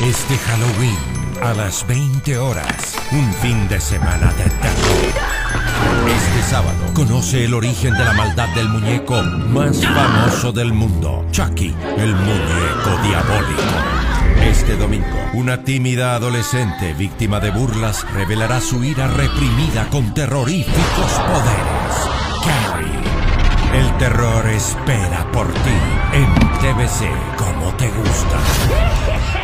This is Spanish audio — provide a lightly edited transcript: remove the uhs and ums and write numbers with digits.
Este Halloween, a las 20 horas, un fin de semana de terror. Este sábado, conoce el origen de la maldad del muñeco más famoso del mundo, Chucky, el muñeco diabólico. Este domingo, una tímida adolescente víctima de burlas revelará su ira reprimida con terroríficos poderes. Carrie, el terror espera por ti en TVC como te gusta.